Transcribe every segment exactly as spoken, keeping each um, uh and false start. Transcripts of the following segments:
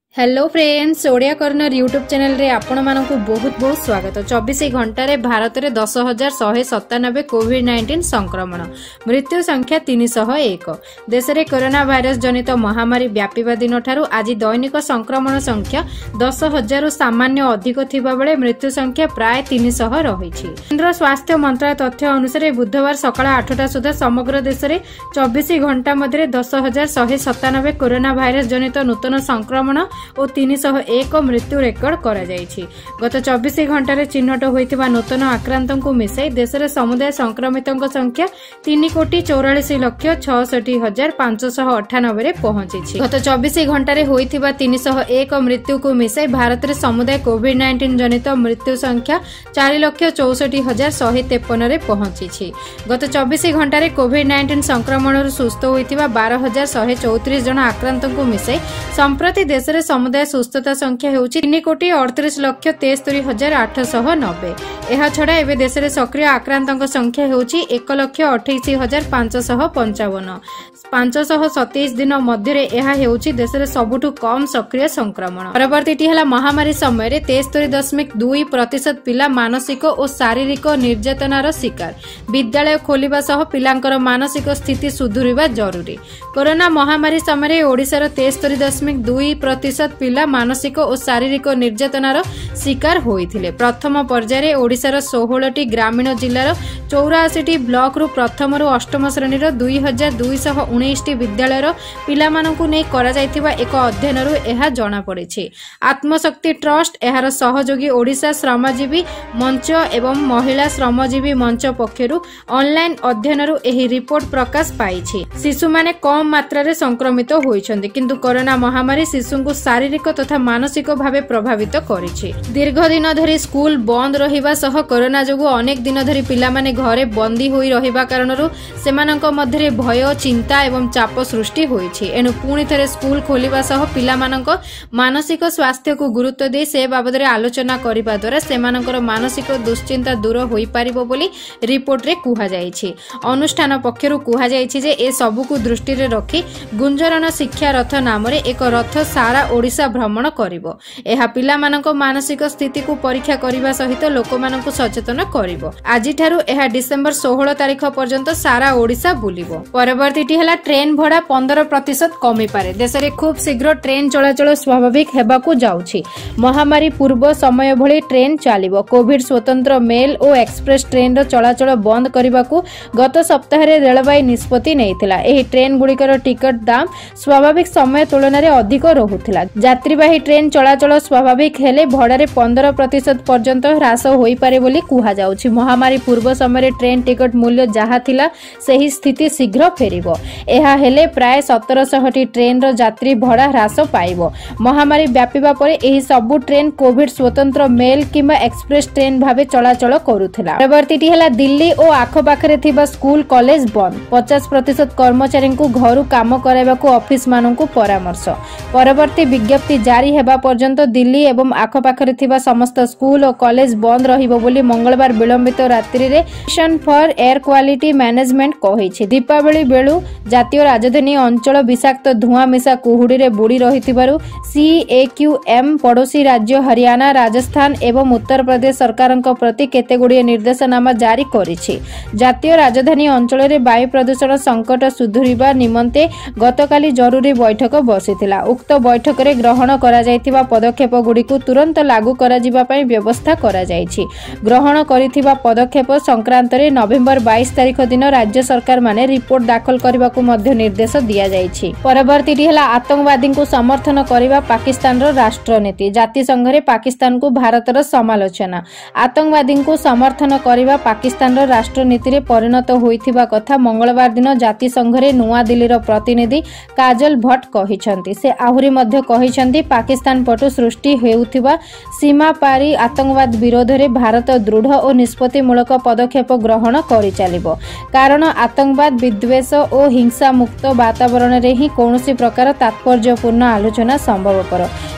Hello friends, Odia corner YouTube channel रे आपण मानकु बहुत बहुत स्वागत। चौबीस घंटा रे भारत रे दस हजार शहे सतानबे कोविड नाइंटीन संक्रमण, मृत्यु संख्या तीन सौ एक। देश में कोरोना भाइरस जनित महामारी व्यापीबा दिन ठारू आज दैनिक संक्रमण संख्या दस हजार सामान्य अधिक थिबा बेले मृत्यु संख्या प्राय तीन सौ रही। केंद्र स्वास्थ्य मंत्रालय तथ्य अनुसार बुधवार सकाळ आठटा सुधा समग्र देश में चौबीस घंटा मध्य दस हजार शहे सतानबे कोरोना भाइरस जनित नूतन संक्रमण और तीन सौ एक मृत्यु रेकर्ड करा जायछि। गत चौबीस घंटा रे चिन्हट होइथिबा नूतन आक्रांतों को मिसाई देश रे समुदाय संक्रमितों संख्या तीन कोटी चौरालीस लक्ष छठी हजार पांच सौ अठानबे रे पहुंची। गत चौबीस घंटा रे होइथिबा तीन सौ एक मृत्यु को मिसाई भारत रे समुदाय कोविड नाइंटीन जनित मृत्यु संख्या चार लक्ष चौसठी हजार शहे तेपन रे पहुंची। गत चौबीस घंटा रे कोविड नाइंटीन संक्रमण सुस्थ होइथिबा बारह हजार शहे चौतीस जन आक्रांतों को मिसाई संप्रति देश रे समुदाय सुस्थता संख्या होउछि तीन कोटी अड़तीस लक्ष तेस्तरी हजार आठ सौ नब्बे। एहा छड़ा एबे देश रे सक्रिय आक्रांतों संख्या होउछि एक लक्ष अठासी हजार पांच सौ पंचावन। पांच सौ सतैश दिन मध्य एहा हेउछि देश रे सबुठु कम सक्रिय संक्रमण। परवर्ती हला महामारी समय रे तेस्तरी दशमिक दुई प्रतिशत पिला मानसिक और शारीरिक निर्यातनार शिकार। विद्यालय खोलिबा सह पिलांकर मानसिक स्थिति सुधुरिबा जरूरी। कोरोना महामारी समय ओडिशार तेस्तरी दशमिक दुई प्रतिशत पिला मानसिक और शारीरिक निर्यातनार शिकार होइथिले। प्रथम पर्यायर ओडिशार सोलह टी ग्रामीण जिल्लार चौरासी टी ब्लॉक रु प्रथम रु अष्टम श्रेणीर दुई हजार दुई सौ उन्नीस टी विद्यालयर पिलामानंकु नै करा जायथिबा एक अध्ययन रु एहा जणा पड़िछि। आत्मशक्ति ट्रस्ट एहार सहयोगी ओडिशा श्रमजीवी मंच एवं महिला श्रमजीवी मंच पक्षरु ऑनलाइन अध्ययन रु एही रिपोर्ट प्रकाश पाइछि। शिशु माने कम मात्रा रे संक्रमित होइछन्ति, किंतु कोरोना महामारी शिशुंकु शारीरिक तथा मानसिक भावे प्रभावित करिछि। दीर्घ दिन धरी स्कूल बंद रहिबा सह कोरोना जोगु अनेक दिन धरी पिला माने घरे बंदी होई रहिबा कारणरु सेमानंक मध्यरे भय, चिंता एवं चाप सृष्टि होइछि। एनु पुणी थरे स्कूल खोलिबा सह पिला मानंक मानसिक स्वास्थ्य को गुरुत्व दे से बाबद रे आलोचना करिबा द्वारा सेमानंकर मानसिक दुश्चिंता दूर होई पारिबो बोली रिपोर्ट रे कुहा जायछि। अनुष्ठान पक्षरु कुहा जायछि जे ए सबु को दृष्टि रे रखी गुंजरण शिक्षा रथ नाम रे एक रथ सारा ओडिशा भ्रमण करिवो। एहा पिला मानक मानसिक स्थिति को परीक्षा करिबा सहित लोक मानकु सचेतन करिवो। आजि ठारू एहा डिसेंबर सोलह तारिख पर्यंत सारा ओडिशा बुलिवो। परवर्तीटी हला ट्रेन भड़ा पंद्रह प्रतिशत कमी पारे। देश रे खूब शीघ्र ट्रेन चलाचल स्वाभाविक हेबाकु जाउछि। महामारी पूर्व समय भली ट्रेन चलिबो। कोविड स्वतंत्र मेल और एक्सप्रेस ट्रेन रो चलाचल बंद करिबाकु गत सप्ताह रे रेलवे निष्पत्ति नेइथिला। एही ट्रेन गुड़िकर टिकट दाम स्वाभाविक समय तुलन रे अधिक रहुथिला। यात्रीवाही ट्रेन चलाचल स्वाभाविक हेले भड़ारे पंद्रह प्रतिशत पर्यंत ह्रास होई पारे बोली कुहा जाउछि। महामारी पूर्व समय ट्रेन टिकट मूल्य जहा थिला सेही स्थिति शीघ्र फेरिबो। एहा हेले प्राय सत्रह सौ टी ट्रेन रो यात्री भड़ा ह्रास पाइबो। महामारी व्यापीबा परे एही सबु ट्रेन कोविड स्वतंत्र मेल किंबा एक्सप्रेस ट्रेन भाबे चलाचल करूथिला। परवर्तीटी हला दिल्ली और आखपाखरे थिबा स्कूल कॉलेज बंद। पचास प्रतिशत कर्मचारी को घरु काम कराइबाकु ऑफिस माननकु परामर्श। परवर्ती विज्ञप्ति जारी हेबा पर्यंत दिल्ली एवं आखपाखरे थिबा समस्त स्कूल और कॉलेज बंद रहिबो बोली मंगलवार विलंबित रात्रि रे mission for air quality management कहिछि। दीपावली बेलू जातीय राजधानी अंचल विषाक्त धुआं मिशा कुहुडी रे बुड़ी रहिथिबारु सीएक्यूएम पड़ोसी राज्य हरियाणा, राजस्थान एवं उत्तर प्रदेश सरकारक प्रति केतेगुडी निर्देशनामा जारी करिछि। जातीय राजधानी अंचल रे वायु प्रदूषण संकट सुधुरिबा निमंते गतकाली जरूरी बैठक बसिथिला। उक्त बैठक रे ग्रहण करा जायथिबा पदक्षेप गुडी को तुरंत लागू करा जिबा पई व्यवस्था करा जायछि। ग्रहण करिथिबा पदक्षेप संक्रांत रे नवेम्बर बाईस तारिख दिन राज्य सरकार माने रिपोर्ट दाखल करबाकू मध्य निर्देश दिया जायछि। परवर्तीटी हला आतंकवादी को समर्थन करिबा पाकिस्तान रो राष्ट्रनीति। जातिसंघ रे पाकिस्तान को भारतर समालोचना। आतंकवादी को समर्थन करिबा पाकिस्तान रो राष्ट्रनीति रे परिणत होइथिबा कथा मंगलवार दिन जातिसंघ रे नुआ दिल्ली रो प्रतिनिधि काजल भट्ट कहिसंती। से आहुरी मध्य कहिसंती पाकिस्तान पटु सृष्टि हेउथिबा सीमा पारी आतंकवाद विरोध रे भारत दृढ़ और निष्पत्तिमूलक पदक्षेप ग्रहण करि चलिबो। कारण आतंकवाद, विद्वेष और हिंसा मुक्त वातावरण रे ही कौनसी प्रकार तात्पर्यपूर्ण आलोचना संभवपर।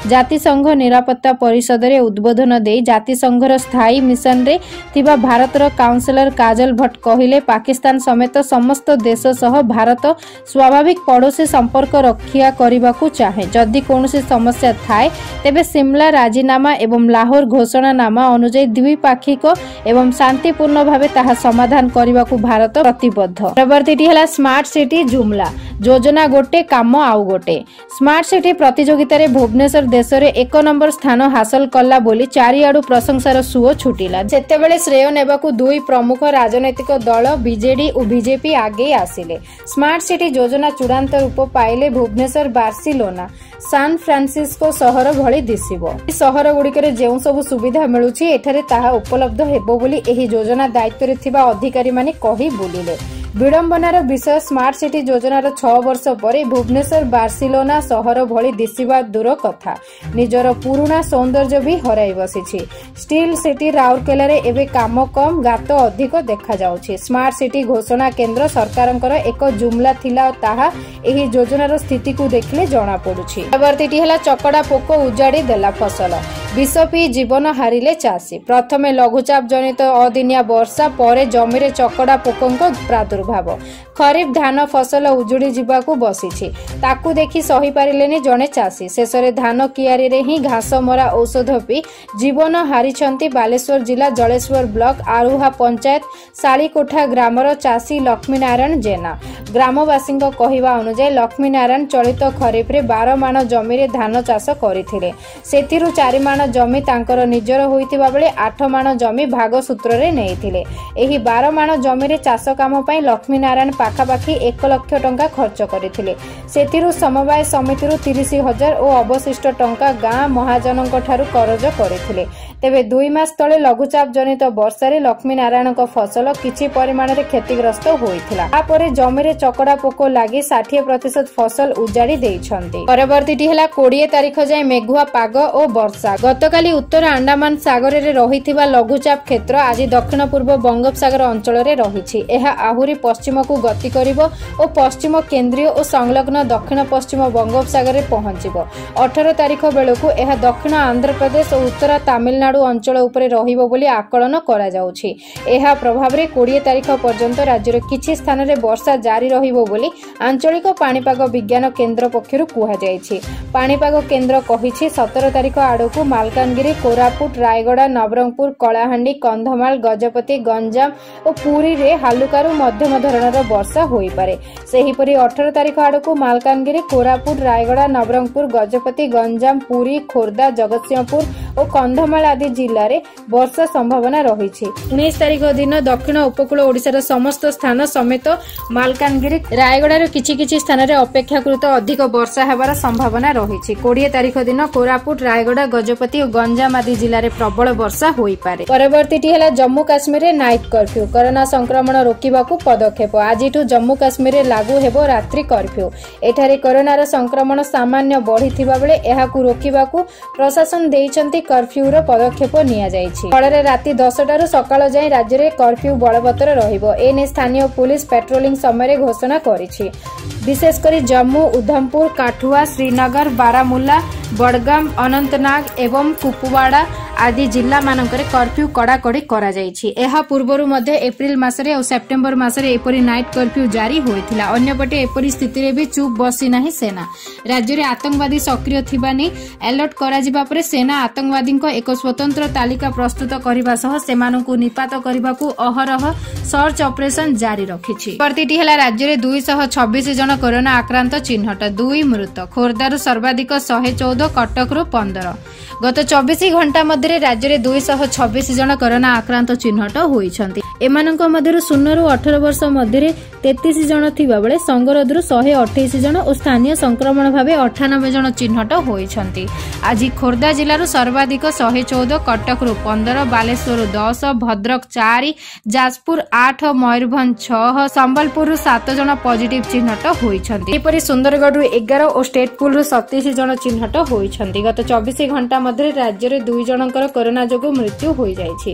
ଜାତିସଂଘ ନିରାପତ୍ତା ପରିଷଦରେ ଉଦ୍ବୋଧନ ଦେଇ ଜାତିସଂଘର ସ୍ଥାୟୀ ମିଶନରେ ଥିବା ଭାରତର କାଉନସିଲର କାଜଲ ଭଟ୍ଟ କହିଲେ, ପାକିସ୍ତାନ ସମେତ ସମସ୍ତ ଦେଶ ସହ ଭାରତ ସ୍ୱାଭାବିକ ପଡ଼ୋଶୀ ସମ୍ପର୍କ ରକ୍ଷା କରିବାକୁ ଚାହେଁ। ଯଦି କୌଣସି ସମସ୍ୟା ଥାଏ ତେବେ ସିମଲା ରାଜିନାମା ଏବଂ ଲାହୋର ଘୋଷଣାନାମା ଅନୁଯାୟୀ ଦ୍ୱିପାକ୍ଷିକ ଏବଂ ଶାନ୍ତିପୂର୍ଣ୍ଣ ଭାବେ ତାହା ସମାଧାନ କରିବାକୁ ଭାରତ ପ୍ରତିବଦ୍ଧ। ପରବର୍ତ୍ତୀଟି ହେଲା ସ୍ମାର୍ଟ ସିଟି ଜୁମଲା ଯୋଜନା ଗୋଟେ କାମ ଆଉ ଗୋଟେ। ସ୍ମାର୍ଟ ସିଟି ପ୍ରତିଯୋଗିତାରେ ଭୁବନେଶ୍ୱର ଦେଶରେ ଏକ ନମ୍ବର ସ୍ଥାନ ହାସଲ କଲା ବୋଲି ଚାରିଆଡୁ ପ୍ରଶଂସାର ସୁଅ ଛୁଟିଲା। ସେତେବେଳେ ଶ୍ରେୟ ନେବାକୁ ଦୁଇ ପ୍ରମୁଖ ରାଜନୈତିକ ଦଳ ବିଜେଡି ଓ ବିଜେପି ଆଗେଇ ଆସିଲେ। ସ୍ମାର୍ଟ ସିଟି ଯୋଜନା ଚୂଡ଼ାନ୍ତ ରୂପ ପାଇଲେ ଭୁବନେଶ୍ୱର ବାର୍ସିଲୋନା ସାନ୍ ଫ୍ରାନ୍ସିସ୍କୋ ସହର ଭଳି ଦିଶିବ। ଏହି ସହର ଗୁଡ଼ିକରେ ଯେଉଁ ସବୁ ସୁବିଧା ମିଳୁଛି ଏଠାରେ ତାହା ଉପଲବ୍ଧ ହେବ ବୋଲି ଏହି ଯୋଜନା ଦାୟିତ୍ୱରେ ଥିବା ଅଧିକାରୀମାନେ କହି ବୁଲିଲେ। ବିଡମ୍ବନାର ବିଷୟ, ସ୍ମାର୍ଟ ସିଟି ଯୋଜନାର ଛଅ ବର୍ଷ ପରେ ଭୁବନେଶ୍ୱର ବାର୍ସିଲୋନା ସହର ଭଳି ଦିଶିବା ଦୂର କଥା, ନିଜର ପୁରୁଣା ସୌନ୍ଦର୍ଯ୍ୟ ବି ହରାଇ ବସିଛି। ଷ୍ଟିଲ୍ ସିଟି ରାଉରକେଲାରେ ଏବେ କାମ କମ୍, ଗାତ ଅଧିକ ଦେଖାଯାଉଛି। ସ୍ମାର୍ଟ ସିଟି ଘୋଷଣା କେନ୍ଦ୍ର ସରକାରଙ୍କର ଏକ ଜୁମଲା ଥିଲା, ତାହା ଏହି ଯୋଜନାର ସ୍ଥିତିକୁ ଦେଖିଲେ ଜଣାପଡୁଛି। ପରବର୍ତ୍ତୀଟି ହେଲା ଚକଡା ପୋକ ଉଜାଡି ଦେଲା ଫସଲ, ବିଷ ପିଇ ଜୀବନ ହାରିଲେ ଚାଷୀ। ପ୍ରଥମେ ଲଘୁଚାପ ଜନିତ ଅଦିନିଆ ବର୍ଷା, ପରେ ଜମିରେ ଚକଡା ପୋକଙ୍କ ପ୍ରାଦୁର୍ଭାବ। ଖରିଫ ଧାନ ଫସଲ ଉଜୁଡି ଯିବାକୁ ବସିଛି, ତାକୁ ଦେଖି ସହିପାରିଲେନି ଜଣେ ଚାଷୀ। ଶେଷରେ ଧାନ କିଆରୀରେ ହିଁ ଘାସ ମରା ଔଷଧ ପିଇ ଜୀବନ ହାରିଛନ୍ତି ବାଲେଶ୍ୱର ଜିଲ୍ଲା ଜଳେଶ୍ୱର ବ୍ଲକ ଆରୁହା ପଞ୍ଚାୟତ ଶାଳିକୋଠା ଗ୍ରାମର ଚାଷୀ ଲକ୍ଷ୍ମୀନାରାୟଣ ଜେନା। ଗ୍ରାମବାସୀଙ୍କ କହିବା ଅନୁଯାୟୀ ଲକ୍ଷ୍ମୀନାରାୟଣ ଚଳିତ ଖରିଫରେ ବାର ମାଣ ଜମିରେ ଧାନ ଚାଷ କରିଥିଲେ। ସେଥିରୁ ଚାରି ମାଣ ଜମି ତାଙ୍କର ନିଜର ହୋଇଥିବା ବେଳେ ଆଠ ମାଣ ଜମି ଭାଗ ସୂତ୍ରରେ ନେଇଥିଲେ। ଏହି ବାର ମାଣ ଜମିରେ ଚାଷ କାମ ପାଇଁ ଲକ୍ଷ୍ମୀନାରାୟଣ ପାଖାପାଖି ଏକ ଲକ୍ଷ ଟଙ୍କା ଖର୍ଚ୍ଚ କରିଥିଲେ। ସେଥିରୁ ସମବାୟ ସମିତିରୁ ତିରିଶ ହଜାର ଓ ଅବଶିଷ୍ଟ ଟଙ୍କା ଗାଁ ମହାଜନଙ୍କ ଠାରୁ କରଜ କରିଥିଲେ। ତେବେ ଦୁଇ ମାସ ତଳେ ଲଘୁଚାପ ଜନିତ ବର୍ଷାରେ ଲକ୍ଷ୍ମୀନାରାୟଣଙ୍କ ଫସଲ କିଛି ପରିମାଣରେ କ୍ଷତିଗ୍ରସ୍ତ ହୋଇଥିଲା। ତାପରେ ଜମିରେ ଚକଡା ପୋକ ଲାଗି ଷାଠିଏ ପ୍ରତିଶତ ଫସଲ ଉଜାଡି ଦେଇଛନ୍ତି। ପରବର୍ତ୍ତୀଟି ହେଲା କୋଡିଏ ତାରିଖ ଯାଏ ମେଘୁଆ ପାଗ ଓ ବର୍ଷା। ଗତକାଲି ଉତ୍ତର ଆଣ୍ଡାମାନ ସାଗରରେ ରହିଥିବା ଲଘୁଚାପ କ୍ଷେତ୍ର ଆଜି ଦକ୍ଷିଣ ପୂର୍ବ ବଙ୍ଗୋପସାଗର ଅଞ୍ଚଳରେ ରହିଛି। ଏହା ଆହୁରି ପଶ୍ଚିମକୁ ଗତି କରିବ ଓ ପଶ୍ଚିମ କେନ୍ଦ୍ରୀୟ ଓ ସଂଲଗ୍ନ ଦକ୍ଷିଣ ପଶ୍ଚିମ ବଙ୍ଗୋପସାଗରରେ ପହଞ୍ଚିବ। ଅଠର ତାରିଖ ବେଳକୁ ଏହା ଦକ୍ଷିଣ ଆନ୍ଧ୍ରପ୍ରଦେଶ ଓ ଉତ୍ତର ତାମିଲନାଡୁ ଅଞ୍ଚଳ ଉପରେ ରହିବ ବୋଲି ଆକଳନ କରାଯାଉଛି। ଏହା ପ୍ରଭାବରେ କୋଡିଏ ତାରିଖ ପର୍ଯ୍ୟନ୍ତ ରାଜ୍ୟର କିଛି ସ୍ଥାନରେ ବର୍ଷା ଜାରି ରହିବ ବୋଲି ଆଞ୍ଚଳିକ ପାଣିପାଗ ବିଜ୍ଞାନ କେନ୍ଦ୍ର ପକ୍ଷରୁ କୁହାଯାଇଛି। ପାଣିପାଗ କେନ୍ଦ୍ର କହିଛି, ସତର ତାରିଖ ଆଡ଼କୁ ମାଲକାନଗିରି, କୋରାପୁଟ, ରାୟଗଡା, ନବରଙ୍ଗପୁର, କଳାହାଣ୍ଡି, କନ୍ଧମାଳ, ଗଜପତି, ଗଞ୍ଜାମ ଓ ପୁରୀରେ ହାଲୁକାରୁ ମଧ୍ୟମ ଧରଣର ବର୍ଷା ହୋଇପାରେ। ସେହିପରି ଅଠର ତାରିଖ ଆଡ଼କୁ ମାଲକାନଗିରି, କୋରାପୁଟ, ରାୟଗଡା, ନବରଙ୍ଗପୁର, ଗଜପତି, ଗଞ୍ଜାମ, ପୁରୀ, ଖୋର୍ଦ୍ଧା, ଜଗତସିଂହପୁର ଓ କନ୍ଧମାଳ ଆଦି ଜିଲ୍ଲାରେ ବର୍ଷା ସମ୍ଭାବନା ରହିଛି। ଉଣେଇଶ ତାରିଖ ଦିନ ଦକ୍ଷିଣ ଉପକୂଳ ଓଡ଼ିଶାର ସମସ୍ତ ସ୍ଥାନ ସମେତ ମାଲକାନଗିରି, ରାୟଗଡାର କିଛି କିଛି ସ୍ଥାନରେ ଅପେକ୍ଷାକୃତ ଅଧିକ ବର୍ଷା ହେବାର ସମ୍ଭାବନା ରହିଛି। କୋଡିଏ ତାରିଖ ଦିନ କୋରାପୁଟ, ରାୟଗଡା, ଗଜପତି ଓ ଗଞ୍ଜାମ ଆଦି ଜିଲ୍ଲାରେ ପ୍ରବଳ ବର୍ଷା ହୋଇପାରେ। ପରବର୍ତ୍ତୀଟି ହେଲା ଜମ୍ମୁ କାଶ୍ମୀରରେ ନାଇଟ୍ କର୍ଫ୍ୟୁ, କରୋନା ସଂକ୍ରମଣ ରୋକିବାକୁ ପଦକ୍ଷେପ। ଆଜିଠୁ ଜମ୍ମୁ କାଶ୍ମୀରରେ ଲାଗୁ ହେବ ରାତ୍ରି କର୍ଫ୍ୟୁ। ଏଠାରେ କରୋନାର ସଂକ୍ରମଣ ସାମାନ୍ୟ ବଢିଥିବା ବେଳେ ଏହାକୁ ରୋକିବାକୁ ପ୍ରଶାସନ ଦେଇଛନ୍ତି କର୍ଫ୍ୟୁର ପଦକ୍ଷେପ ନିଆଯାଇଛି। ଫଳରେ ରାତି ଦଶଟାରୁ ସକାଳ ଯାଏଁ ରାଜ୍ୟରେ କର୍ଫ୍ୟୁ ବଳବତ୍ତର ରହିବ। ଏନେଇ ସ୍ଥାନୀୟ ପୁଲିସ ପେଟ୍ରୋଲିଂ ସମୟରେ ଘୋଷଣା କରିଛି। ବିଶେଷ କରି ଜମ୍ମୁ, ଉଧମପୁର, କାଠୁଆ, ଶ୍ରୀନଗର, ବାରାମୁଲ୍ଲା, ବଡଗାମ, ଅନନ୍ତନାଗ ଏବଂ କୁପୱାଡା ଆଦି ଜିଲ୍ଲାମାନଙ୍କରେ କର୍ଫ୍ୟୁ କଡାକଡି କରାଯାଇଛି। ଏହା ପୂର୍ବରୁ ମଧ୍ୟ ଏପ୍ରିଲ ମାସରେ ଓ ସେପ୍ଟେମ୍ବର ମାସରେ ଏପରି ନାଇଟ୍ କର୍ଫ୍ୟୁ ଜାରି ହୋଇଥିଲା। ଅନ୍ୟପଟେ ଏପରି ସ୍ଥିତିରେ ବି ଚୁପ୍ ବସିନାହିଁ ସେନା। ରାଜ୍ୟରେ ଆତଙ୍କବାଦୀ ସକ୍ରିୟ ଥିବା ନେଇ ଆଲର୍ଟ କରାଯିବା ପରେ ସେନା ଆତଙ୍କବାଦୀଙ୍କ ଏକ ସ୍ୱତନ୍ତ୍ର ତାଲିକା ପ୍ରସ୍ତୁତ କରିବା ସହ ସେମାନଙ୍କୁ ନିପାତ କରିବାକୁ ଅହରହ ସର୍ଚ୍ଚ ଅପରେସନ ଜାରି ରଖିଛି। ପରବର୍ତ୍ତୀଟି ହେଲା ରାଜ୍ୟରେ ଦୁଇଶହ ଛବିଶ ଜଣ କରୋନା ଆକ୍ରାନ୍ତ ଚିହ୍ନଟ, ଦୁଇ ମୃତ। ଖୋର୍ଦ୍ଧାରୁ ସର୍ବାଧିକ ଶହେ ଚଉଦ, କଟକରୁ ପନ୍ଦର। ଗତ ଚବିଶ ଘଣ୍ଟା ମଧ୍ୟରେ ରାଜ୍ୟରେ ଦୁଇଶହ ଛବିଶ ଜଣ କରୋନା ଆକ୍ରାନ୍ତ ଚିହ୍ନଟ ହୋଇଛନ୍ତି। ଏମାନଙ୍କ ମଧ୍ୟରୁ ଶୂନରୁ ଅଠର ବର୍ଷ ମଧ୍ୟରେ ତେତିଶ ଜଣ ଥିବାବେଳେ ସଙ୍ଗରୋଧରୁ ଶହେ ଅଠେଇଶ ଜଣ ଓ ସ୍ଥାନୀୟ ସଂକ୍ରମଣ ଭାବେ ଅଠାନବେ ଜଣ ଚିହ୍ନଟ ହୋଇଛନ୍ତି। ଆଜି ଖୋର୍ଦ୍ଧା ଜିଲ୍ଲାରୁ ସର୍ବାଧିକ ଶହେ ଚଉଦ, କଟକରୁ ପନ୍ଦର, ବାଲେଶ୍ୱରରୁ ଦଶ, ଭଦ୍ରକ ଚାରି, ଯାଜପୁର ଆଠ, ମୟୂରଭଞ୍ଜ ଛଅ, ସମ୍ବଲପୁରରୁ ସାତ ଜଣ ପଜିଟିଭ ଚିହ୍ନଟ ହୋଇଛନ୍ତି। ଏପରି ସୁନ୍ଦରଗଡ଼ରୁ ଏଗାର ଓ ଷ୍ଟେଟପୁଲରୁ ସତେଇଶ ଜଣ ଚିହ୍ନଟ ହୋଇଛନ୍ତି। ଗତ ଚବିଶ ଘଣ୍ଟା ମଧ୍ୟରେ ରାଜ୍ୟରେ ଦୁଇ ଜଣଙ୍କର କରୋନା ଯୋଗୁଁ ମୃତ୍ୟୁ ହୋଇଯାଇଛି।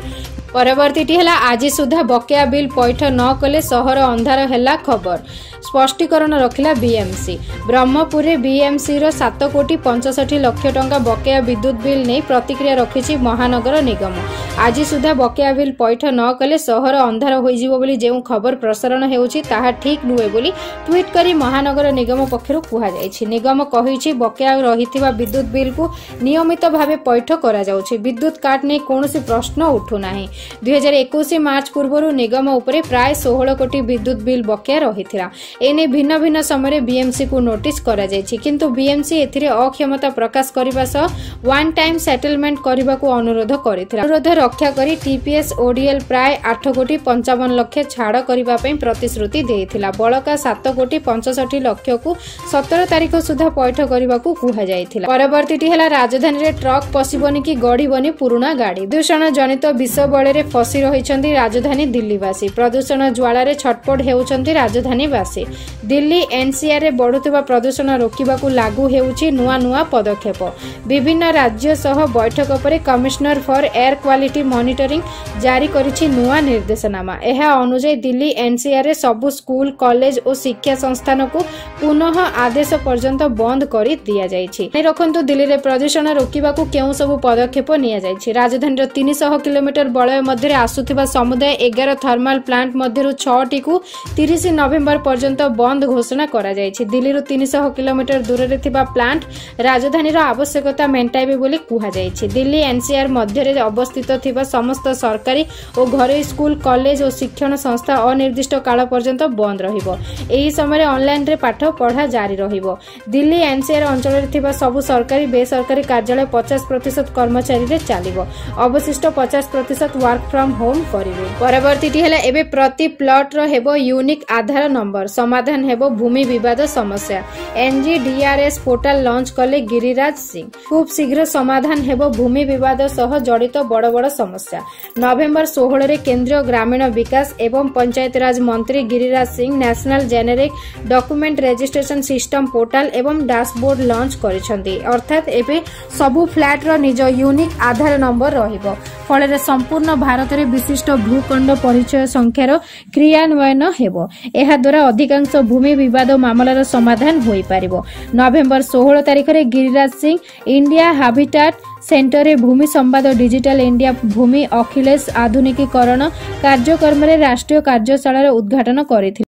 परवर्ती है आज सुधा बकेया बिल पैठ न कले सहर अंधार है खबर स्पष्टीकरण रखिला बीएमसी ब्रह्मपुर बीएमसी रो सात कोटी पंचषठी लक्ष टंका बकेया विद्युत बिल नहीं प्रतिक्रिया रखिछि महानगर निगम। आज सुधा बकेया बिल पैठ न कले सहर अंधार होइजिबो बोली जेउ खबर प्रसारण हेउछि ताहा ठीक नुहे बोली ट्वीट करी महानगर निगम पक्षरु कुहा जाइछि। निगम कहिछि बकेया रहिथिबा विद्युत बिल को नियमित भावे पैठ करा जाउछि। विद्युत काट नै कोनोसी प्रश्न उठु नाही। दुई हजार इक्कीस मार्च पूर्व निगम उपरे प्राय सोलह कोटी विद्युत बिल बकेया रहिथिला। एने भिन्न भिन्न समय बीएमसी को नोटिस करा जायछि किंतु बीएमसी एथिरे अक्षमता प्रकाश करिबा सह वन टाइम सेटलमेंट करबा को अनुरोध करिथिला। अनुरोध रक्षा करी टीपीएस ओडीएल प्राय आठ कोटी पंचावन लाख छाड़ करबा पई प्रतिश्रुति देइथिला। बळका सात कोटी पंचषठी लाख को सत्रह तारिख सुधा पैठ करबा को कुहा जायथिला। परवर्तीटी हैला राजधानी रे ट्रक पसिबनी कि गड़ीबनी पुराना गाड़ी। प्रदूषण जनित विष बळे फसी रहिछन्ती राजधानी दिल्लीवासी। प्रदूषण ज्वालारे छटपट हेउछन्ती राजधानीवासी। दिल्ली एनसीआर रे बढ़ुथिबा प्रदूषण रोकिबाकू लागू हेउछि नुआ नुआ पदक्षेप। विभिन्न राज्य सह बैठक पर commissioner for air quality monitoring जारी करिछि नुआ निर्देशनामा। एहा अनुसार दिल्ली एनसीआर रे सबु स्कूल कॉलेज और शिक्षा संस्थान को पुनः आदेश पर्यंत बंद करि दिया जाइछि। नै रखंतु दिल्ली रे प्रदूषण रोकिबाकू केउ सब पदक्षेप निया जाइछि। राजधानी रो तीन सौ किलोमीटर बलय मध्य आसुथिबा समुदाय एगार थर्माल प्लांट मध्यरु छह टी को तीस नवेम्बर पर्यंत बंद घोषणा करा जायछि। दिल्ली रो तीन सौ किलोमीटर दूर रे थिबा प्लांट राजधानी रो आवश्यकता मेंटाइबे बोली कुहा जायछि। दिल्ली एनसीआर मध्य रे अवस्थित थिबा समस्त सरकारी और घरोई स्कूल कॉलेज और शिक्षण संस्था अनिर्दिष्ट काल पर्यंत बंद रहिबो। एही समय ऑनलाइन रे पाठ पढ़ा जारी रहिबो। दिल्ली एनसीआर अंचल रे थिबा सब सरकारी बेसरकारी कार्यालय पचास प्रतिशत कर्मचारी रे चालिबो। अवशिष्ट पचास प्रतिशत वर्क फ्रॉम होम करिवे। परवर्तीटी हैला एबे प्रति प्लॉट रो हेबो यूनिक आधार नंबर। समाधान हेबो भूमि विवाद समस्या। एनजीडीआरएस पोर्टाल लॉन्च कले गिरिराज सिंह। खूब शीघ्र समाधान हेबो भूमि विवाद सह जड़ित बड़ बड़ समस्या। नवेम्बर सोलह रे केंद्रीय ग्रामीण विकास एवं पंचायत राज मंत्री Giriraj Singh national generic document registration system portal एवं डैशबोर्ड लॉन्च करिसंती। अर्थात एबे सबु फ्लैट रो निज यूनिक आधार नंबर रहिबो। फଳରେ संपूर्ण भारत रे विशिष्ट भूखंड परिचय संख्यार क्रियान्वयन हेबो। एहा द्वारा अधिकांश भूमि विवाद मामलार समाधान होई पारिबो। नवेम्बर सोलह तारिख रे Giriraj Singh India habitat centre रे भूमि संवाद डिजिटल इंडिया भूमि अखिलेश आधुनिकीकरण कार्यक्रम रे राष्ट्रीय कार्यशाला उद्घाटन करिथिले।